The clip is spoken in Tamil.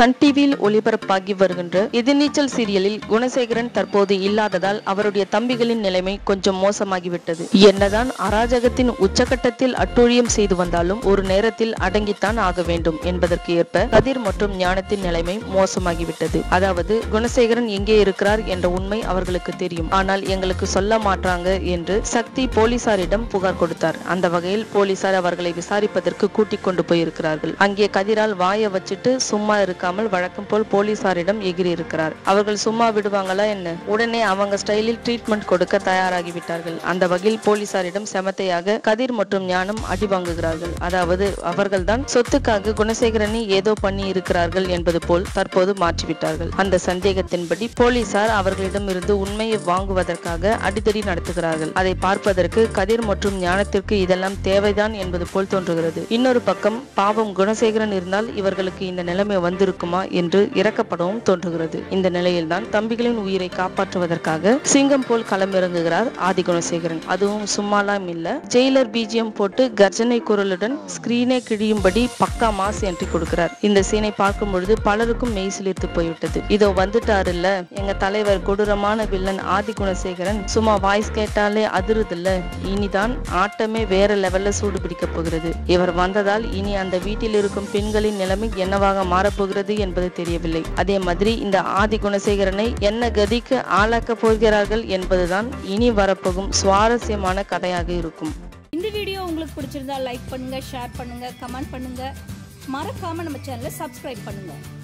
சன் டிவியில் ஒளிபரப்பாகி வருகின்ற எதிர்நீச்சல் சீரியலில் குணசேகரன் தற்போது இல்லாததால் அவருடைய தம்பிகளின் நிலைமை கொஞ்சம் மோசமாகிவிட்டது. என்னதான் அராஜகத்தின் உச்சகட்டத்தில் அட்டூழியம் செய்து வந்தாலும் ஒரு நேரத்தில் அடங்கித்தான் ஆக வேண்டும் என்பதற்கு ஏற்ப கதிர் மற்றும் ஞானத்தின் நிலைமை மோசமாகிவிட்டது. அதாவது குணசேகரன் எங்கே இருக்கிறார் என்ற உண்மை அவர்களுக்கு தெரியும், ஆனால் எங்களுக்கு சொல்ல மாட்டாங்க என்று சக்தி போலீசாரிடம் புகார் கொடுத்தார். அந்த வகையில் போலீசார் அவர்களை விசாரிப்பதற்கு கூட்டிக் கொண்டு போயிருக்கிறார்கள். அங்கே கதிரால் வாயை வச்சுட்டு சும்மா இருக்காமல் வழக்கம் போல் போலீசாரிடம் எகிரி இருக்கிறார். அவர்கள் சும்மா விடுவாங்களா என்ன? உடனே அவங்க ஸ்டைலில் ட்ரீட்மெண்ட் கொடுக்க தயாராகிவிட்டார்கள். அந்த வகையில் போலீசாரிடம் செமத்தையாக கதிர் மற்றும் ஞானம் அடி வாங்குகிறார்கள். அதாவது அவர்கள்தான் சொத்துக்காக குணசேகரனை ஏதோ பண்ணி இருக்கிறார்கள் என்பது போல் தற்போது மாற்றிவிட்டார்கள். அந்த சந்தேகத்தின்படி போலீசார் அவர்களிடம் இருந்து உண்மையை வாங்குவதற்காக அடிதடி நடத்துகிறார்கள். அதை பார்ப்பதற்கு கதிர் மற்றும் ஞானத்திற்கு இதெல்லாம் தேவைதான் என்பது போல் தோன்றுகிறது. இன்னொரு பக்கம் பாவம் குணசேகரன் இருந்தால் இவர்களுக்கு இந்த நிலைமை வந்திருக்குமா என்று இறக்கப்படவும் தோன்றுகிறது. இந்த நிலையில்தான் தம்பிகளின் உயிரை காப்பாற்றுவதற்காக சிங்கம் போல் களமிறங்குகிறார் ஆதி குணசேகரன். அதுவும் சும்மாலாம் இல்ல, ஜெயிலர் பிஜிஎம் போட்டு கர்ஜனை குரலுடன் ஸ்கிரீனே கிழியும்படி பக்கா மாஸ் என்ட்ரி கொடுக்கிறார். இந்த சீனை பார்க்கும் பொழுது பலருக்கும் மெய் சிலிர்த்து போய்விட்டது. இதோ வந்துட்டாரு இல்ல எங்க தலைவர், கொடூரமான வில்லன் ஆதி குணசேகரன். சும்மா வாய்ஸ் கேட்டாலே அதிருதில்ல. இனிதான் ஆட்டமே வேற லெவல்ல சூடு பிடிக்க போகிறது. இவர் வந்ததால் இனி அந்த வீட்டில் இருக்கும் பெண்களின் நிலைமை என்னவாக மாறப்போகிறது என்பது தெரியவில்லை. அதே மாதிரி இந்த ஆதி குணசேகரனை என்ன கதிக்கு ஆளாக்க போகிறார்கள் என்பதுதான் இனி வரப்போகும் சுவாரஸ்யமான கதையாக இருக்கும். இந்த வீடியோ உங்களுக்கு பிடிச்சிருந்தா லைக் பண்ணுங்க, ஷேர் பண்ணுங்க, கமெண்ட் பண்ணுங்க. மறக்காம நம்ம சேனலை சப்ஸ்கிரைப் பண்ணுங்க.